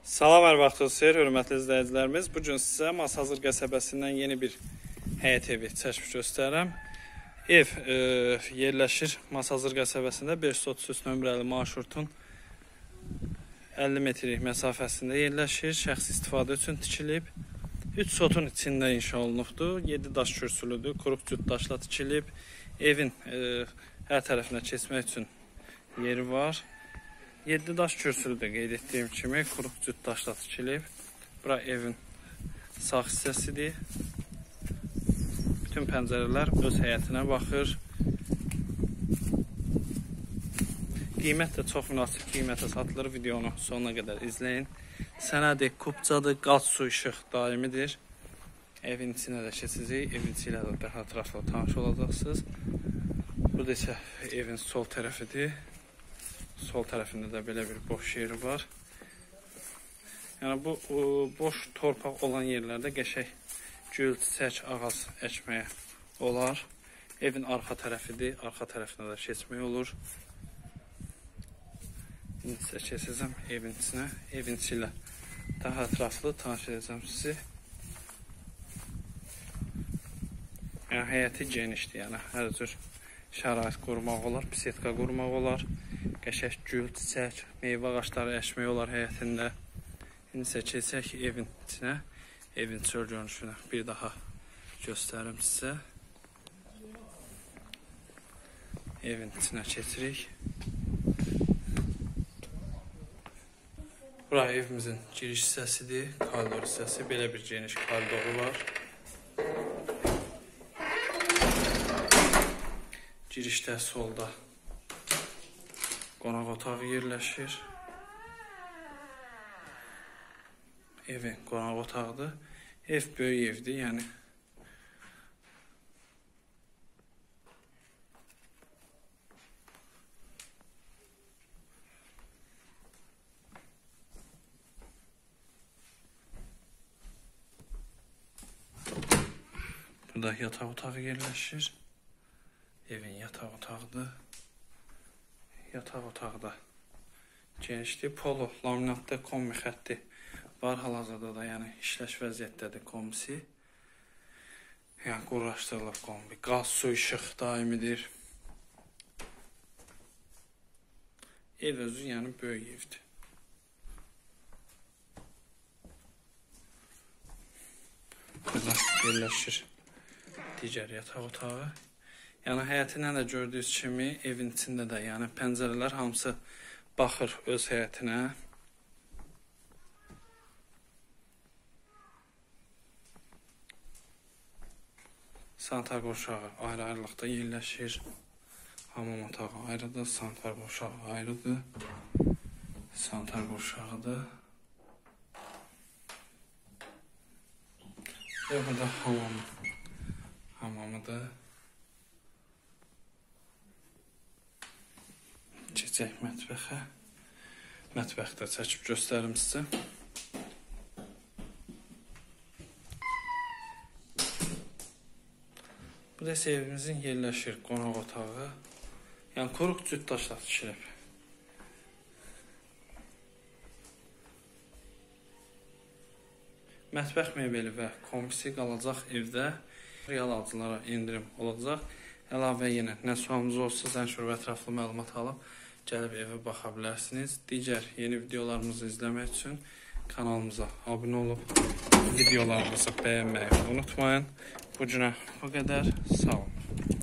Salam, hər vaxtınız xeyir, hörmətli izləyicilərimiz. Bu gün sizə Masazır qəsəbəsindən yeni bir həyət evi çəkib göstərirəm. Ev yerləşir Masazır qəsəbəsində 533 nömrəli marşrutun 50 metrlik məsafəsində yerləşir. Şəxsi istifadə üçün tikilib. 3 sotun içində inşa olunubdur. 7 daş kürsülüdür, quruq cüt daşla tikilib. Evin hər tərəfinə keçmək üçün yeri var. 7 daş kürsülüdür, qeyd etdiyim kimi, quruq cüt daşla tikilib. Bura evin sağ hissəsidir. Bütün pəncərələr öz həyətinə baxır. Qiymət də çox münasib qiymətə satılır. Videonu sonuna qədər izləyin. Sənədi kubcadır, qaz, su, işıq daimidir. Evin içinə də keçəcək. Evin içi ilə də daha ətraflı tanış olacaqsınız. Burada isə evin sol tərəfidir. Sol tərəfində də belə bir boş yeri var. Yəni bu boş torpaq olan yerlərdə qəşəng gül, çiçək, ağac əkməyə olar. Evin arxa tərəfidir. Arxa tərəfinə də keçmək olur. İndi isə keçəcəm evin içinə. Evin içi ilə daha ətraflı tanış edəcəm sizi. Yəni həyəti genişdir. Yəni hər cür şərait qurmaq olar, bisetka qurmaq olar. Qəşəng gül, çiçək, meyvə ağacları əkmək olar həyətində. İndi isə keçək evin içinə. Evin çöl görünüşünü bir daha göstərim sizə. Evin içinə keçirik. Bura evimizin giriş hissəsidir, koridor hissəsi. Belə bir geniş koridoru var. Girişdə solda qonaq otağı yerləşir. Evin qonaq otağıdır. Ev böyük evdir, yəni. Burada yataq otağı yerləşir. Evin yataq otağıdır. Yataq otağı da genişdir. Polo, laminatda kombi xətti var hal-hazırda da, yəni işləş vəziyyətdədir kombisi. Yəni quraşdırılıb kombi. Qaz, su, işıq daimidir. Ev özü, yəni böyük evdir. Burada yerləşir digər yataq otağı. Yəni həyətindən də gördüyünüz kimi evin içində də, yəni pəncərələr hamısı baxır öz həyətinə. Sanitar qovşağı ayrı-ayrılıqda yerləşir. Hamam otağı ayrıdır, sanitar qovşağı ayrıdır. Sanitar qovşağıdır. Və burada hamamıdır. Keçək mətbəxə. Mətbəxdə çəkib göstərim sizə. Burada isə evimizin yerləşir qonaq otağı. Yəni quruq cüt daşla tikilib. Mətbəx mebeli və kombisi qalacaq evdə. Real alıcılara indirim olacaq. Əlavə yenə nə sualınız olsa, zəng və ətraflı məlumat alıb gəlib evə baxa bilərsiniz. Digər yeni videolarımızı izləmək üçün kanalımıza abunə olub videolarımızı bəyənməyi unutmayın. Bu günə bu qədər. Sağ olun.